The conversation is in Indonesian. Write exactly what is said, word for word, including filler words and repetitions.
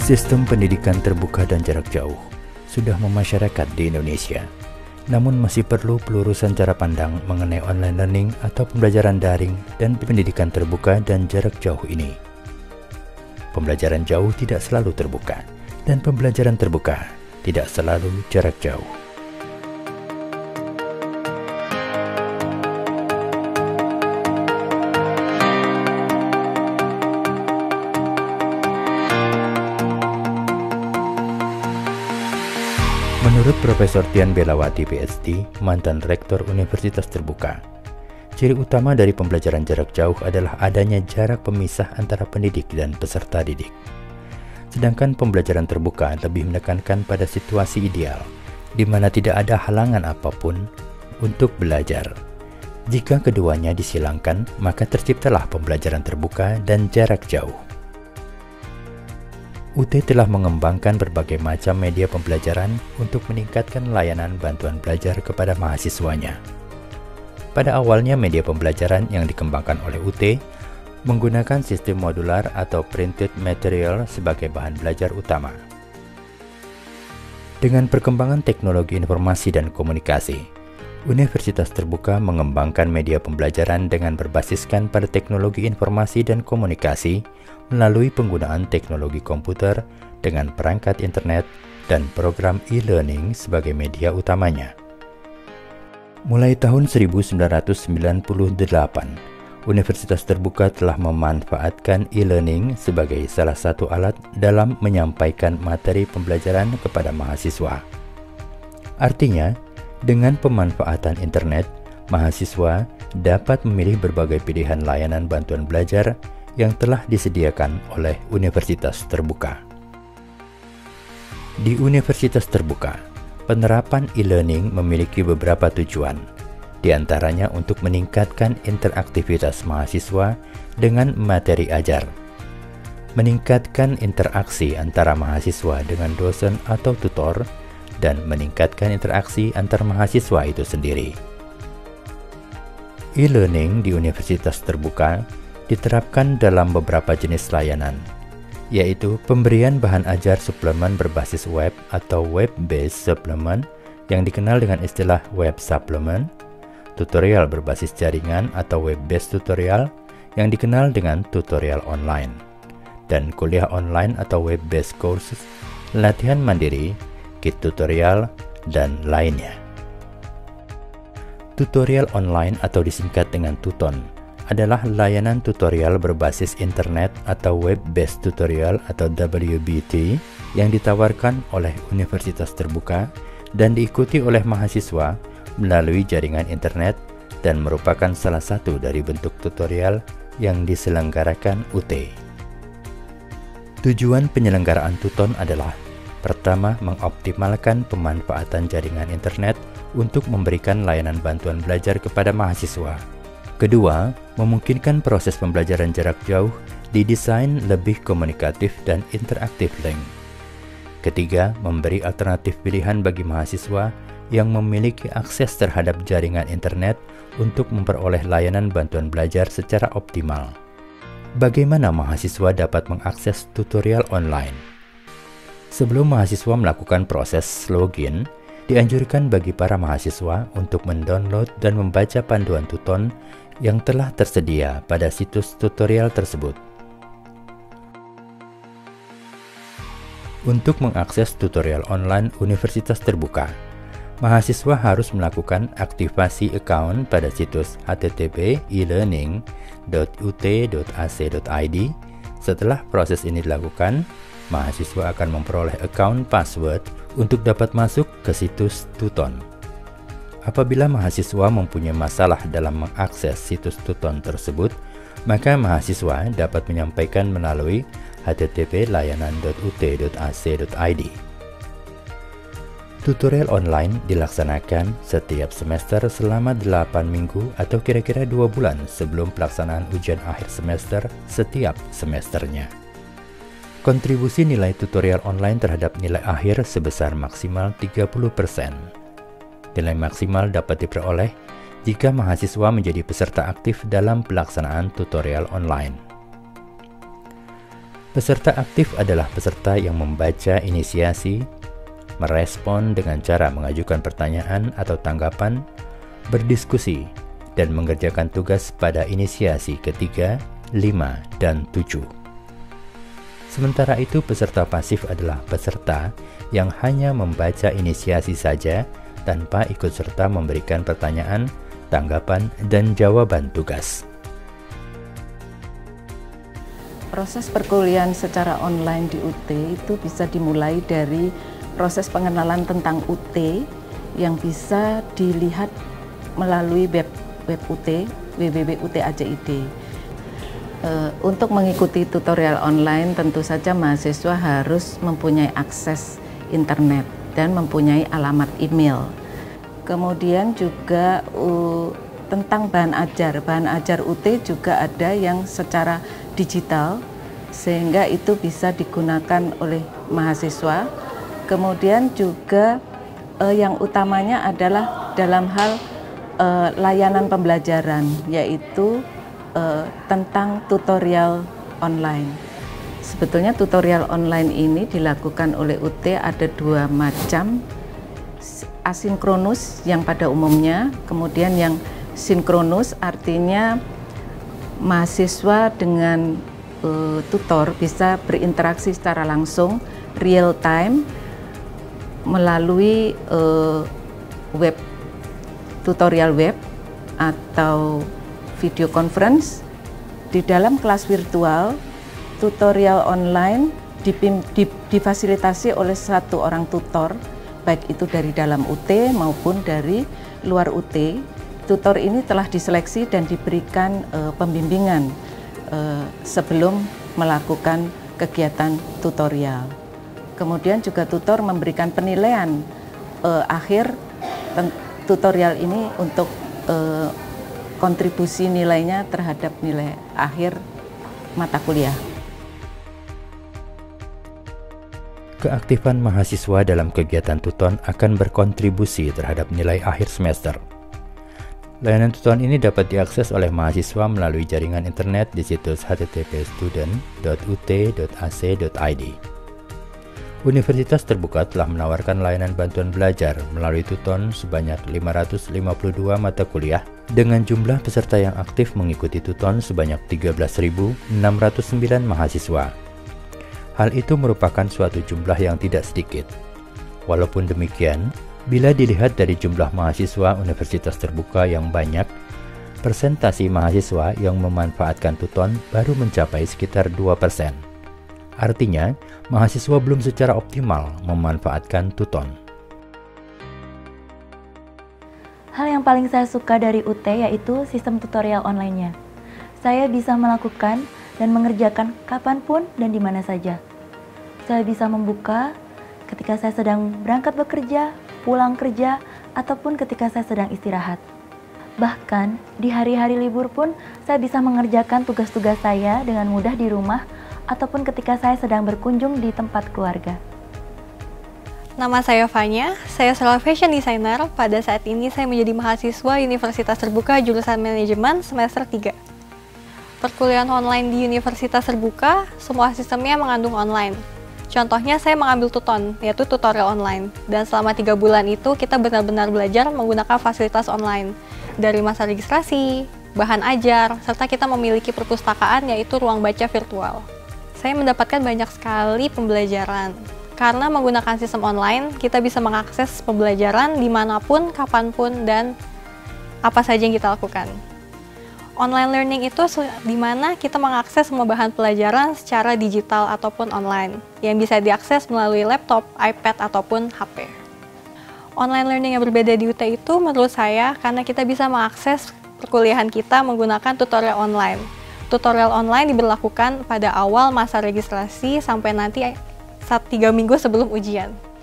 Sistem pendidikan terbuka dan jarak jauh sudah memasyarakat di Indonesia. Namun masih perlu pelurusan cara pandang mengenai online learning atau pembelajaran daring dan pendidikan terbuka dan jarak jauh ini. Pembelajaran jauh tidak selalu terbuka, dan pembelajaran terbuka tidak selalu jarak jauh. Menurut Profesor Tian Belawati P H D, mantan Rektor Universitas Terbuka, ciri utama dari pembelajaran jarak jauh adalah adanya jarak pemisah antara pendidik dan peserta didik. Sedangkan pembelajaran terbuka lebih menekankan pada situasi ideal, di mana tidak ada halangan apapun untuk belajar. Jika keduanya disilangkan, maka terciptalah pembelajaran terbuka dan jarak jauh. U T telah mengembangkan berbagai macam media pembelajaran untuk meningkatkan layanan bantuan belajar kepada mahasiswanya. Pada awalnya media pembelajaran yang dikembangkan oleh U T menggunakan sistem modular atau printed material sebagai bahan belajar utama. Dengan perkembangan teknologi informasi dan komunikasi, Universitas Terbuka mengembangkan media pembelajaran dengan berbasiskan pada teknologi informasi dan komunikasi melalui penggunaan teknologi komputer dengan perangkat internet dan program e-learning sebagai media utamanya. Mulai tahun seribu sembilan ratus sembilan puluh delapan, Universitas Terbuka telah memanfaatkan e-learning sebagai salah satu alat dalam menyampaikan materi pembelajaran kepada mahasiswa. Artinya, dengan pemanfaatan internet, mahasiswa dapat memilih berbagai pilihan layanan bantuan belajar yang telah disediakan oleh Universitas Terbuka. Di Universitas Terbuka, penerapan e-learning memiliki beberapa tujuan, di antaranya untuk meningkatkan interaktivitas mahasiswa dengan materi ajar, meningkatkan interaksi antara mahasiswa dengan dosen atau tutor, dan meningkatkan interaksi antar mahasiswa itu sendiri. E-learning di Universitas Terbuka diterapkan dalam beberapa jenis layanan, yaitu pemberian bahan ajar suplemen berbasis web atau web-based supplement yang dikenal dengan istilah web supplement, tutorial berbasis jaringan atau web-based tutorial yang dikenal dengan tutorial online, dan kuliah online atau web-based courses, latihan mandiri, kit tutorial, dan lainnya. Tutorial online atau disingkat dengan Tuton adalah layanan tutorial berbasis internet atau web-based tutorial atau W B T yang ditawarkan oleh Universitas Terbuka dan diikuti oleh mahasiswa melalui jaringan internet dan merupakan salah satu dari bentuk tutorial yang diselenggarakan U T. Tujuan penyelenggaraan Tuton adalah: pertama, mengoptimalkan pemanfaatan jaringan internet untuk memberikan layanan bantuan belajar kepada mahasiswa. Kedua, memungkinkan proses pembelajaran jarak jauh didesain lebih komunikatif dan interaktif link. Ketiga, memberi alternatif pilihan bagi mahasiswa yang memiliki akses terhadap jaringan internet untuk memperoleh layanan bantuan belajar secara optimal. Bagaimana mahasiswa dapat mengakses tutorial online? Sebelum mahasiswa melakukan proses login, dianjurkan bagi para mahasiswa untuk mendownload dan membaca panduan Tuton yang telah tersedia pada situs tutorial tersebut. Untuk mengakses tutorial online Universitas Terbuka, mahasiswa harus melakukan aktivasi account pada situs h t t p e learning dot u t dot a c dot i d. Setelah proses ini dilakukan, mahasiswa akan memperoleh account password untuk dapat masuk ke situs Tuton. Apabila mahasiswa mempunyai masalah dalam mengakses situs Tuton tersebut, maka mahasiswa dapat menyampaikan melalui h t t p layanan dot u t dot a c dot i d. Tutorial online dilaksanakan setiap semester selama delapan minggu atau kira-kira dua bulan sebelum pelaksanaan ujian akhir semester setiap semesternya. Kontribusi nilai tutorial online terhadap nilai akhir sebesar maksimal tiga puluh persen. Nilai maksimal dapat diperoleh jika mahasiswa menjadi peserta aktif dalam pelaksanaan tutorial online. Peserta aktif adalah peserta yang membaca inisiasi, merespon dengan cara mengajukan pertanyaan atau tanggapan, berdiskusi, dan mengerjakan tugas pada inisiasi ketiga, lima, dan tujuh. Sementara itu, peserta pasif adalah peserta yang hanya membaca inisiasi saja tanpa ikut serta memberikan pertanyaan, tanggapan, dan jawaban tugas. Proses perkuliahan secara online di U T itu bisa dimulai dari proses pengenalan tentang U T yang bisa dilihat melalui web web U T w w w titik u t a j i d. E, untuk mengikuti tutorial online tentu saja mahasiswa harus mempunyai akses internet dan mempunyai alamat email. Kemudian juga uh, tentang bahan ajar, bahan ajar U T juga ada yang secara digital sehingga itu bisa digunakan oleh mahasiswa. Kemudian juga uh, yang utamanya adalah dalam hal uh, layanan pembelajaran, yaitu uh, tentang tutorial online. Sebetulnya tutorial online ini dilakukan oleh U T ada dua macam, asinkronus yang pada umumnya, kemudian yang sinkronus artinya mahasiswa dengan uh, tutor bisa berinteraksi secara langsung, real time, melalui uh, web, tutorial web atau video conference. Di dalam kelas virtual, tutorial online dipim, di, difasilitasi oleh satu orang tutor, baik itu dari dalam U T maupun dari luar U T. Tutor ini telah diseleksi dan diberikan uh, pembimbingan uh, sebelum melakukan kegiatan tutorial. Kemudian juga tutor memberikan penilaian uh, akhir tutorial ini untuk uh, kontribusi nilainya terhadap nilai akhir mata kuliah. Keaktifan mahasiswa dalam kegiatan Tuton akan berkontribusi terhadap nilai akhir semester. Layanan Tuton ini dapat diakses oleh mahasiswa melalui jaringan internet di situs h t t p student dot u t dot a c dot i d. Universitas Terbuka telah menawarkan layanan bantuan belajar melalui Tuton sebanyak lima ratus lima puluh dua mata kuliah dengan jumlah peserta yang aktif mengikuti Tuton sebanyak tiga belas ribu enam ratus sembilan mahasiswa. Hal itu merupakan suatu jumlah yang tidak sedikit. Walaupun demikian, bila dilihat dari jumlah mahasiswa Universitas Terbuka yang banyak, persentasi mahasiswa yang memanfaatkan Tuton baru mencapai sekitar dua persen. Artinya, mahasiswa belum secara optimal memanfaatkan Tuton. Hal yang paling saya suka dari U T yaitu sistem tutorial online-nya. Saya bisa melakukan dan mengerjakan kapanpun dan di mana saja. Saya bisa membuka ketika saya sedang berangkat bekerja, pulang kerja, ataupun ketika saya sedang istirahat. Bahkan di hari-hari libur pun saya bisa mengerjakan tugas-tugas saya dengan mudah di rumah ataupun ketika saya sedang berkunjung di tempat keluarga. Nama saya Fanya, saya seorang fashion designer. Pada saat ini saya menjadi mahasiswa Universitas Terbuka jurusan Manajemen semester tiga. Perkuliahan online di Universitas Terbuka, semua sistemnya mengandung online. Contohnya saya mengambil Tuton, yaitu tutorial online. Dan selama tiga bulan itu kita benar-benar belajar menggunakan fasilitas online. Dari masa registrasi, bahan ajar, serta kita memiliki perpustakaan yaitu ruang baca virtual. Saya mendapatkan banyak sekali pembelajaran. Karena menggunakan sistem online, kita bisa mengakses pembelajaran dimanapun, kapanpun, dan apa saja yang kita lakukan. Online learning itu di mana kita mengakses semua bahan pelajaran secara digital ataupun online yang bisa diakses melalui laptop, iPad, ataupun H P. Online learning yang berbeda di U T itu menurut saya karena kita bisa mengakses perkuliahan kita menggunakan tutorial online. Tutorial online diberlakukan pada awal masa registrasi sampai nanti saat tiga minggu sebelum ujian.